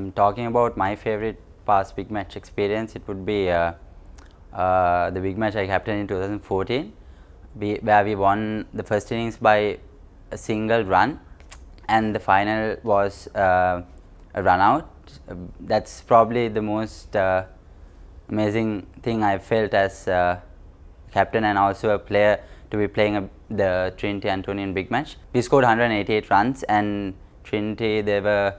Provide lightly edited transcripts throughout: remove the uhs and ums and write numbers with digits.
Talking about my favorite past big match experience, it would be the big match I captained in 2014, where we won the first innings by a single run, and the final was a run out. That's probably the most amazing thing I felt as captain and also a player to be playing the Trinity Antonian big match. We scored 188 runs, and Trinity, they were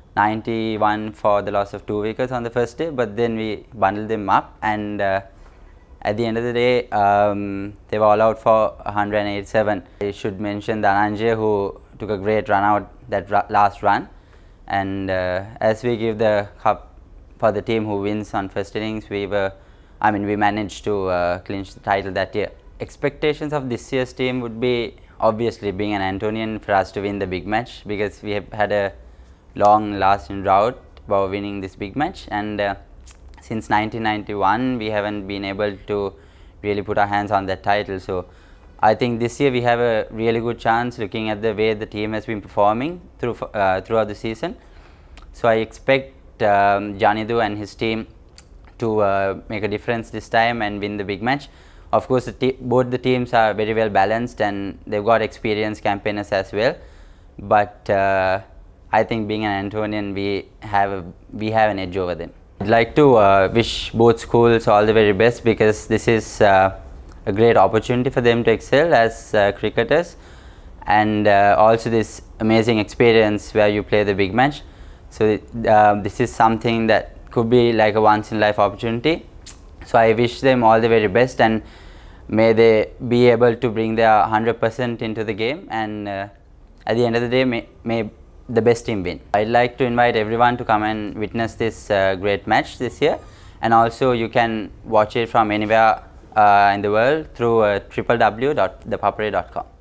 91 for the loss of 2 wickets on the first day, but then we bundled them up, and at the end of the day they were all out for 187. I should mention Dhananjay, who took a great run out that last run, and as we give the cup for the team who wins on first innings, we managed to clinch the title that year. Expectations of this year's team would be obviously being an Antonian for us to win the big match, because we have had a long lasting drought about winning this big match, and since 1991 we haven't been able to really put our hands on that title. So I think this year we have a really good chance, looking at the way the team has been performing throughout the season. So I expect Janidu and his team to make a difference this time and win the big match. Of course, both the teams are very well balanced and they've got experienced campaigners as well, but I think being an Antonian, we have an edge over them. I'd like to wish both schools all the very best, because this is a great opportunity for them to excel as cricketers, and also this amazing experience where you play the big match. So this is something that could be like a once in life opportunity. So I wish them all the very best, and may they be able to bring their 100% into the game, and at the end of the day may the best team win. I'd like to invite everyone to come and witness this great match this year, and also you can watch it from anywhere in the world through www.thepapare.com.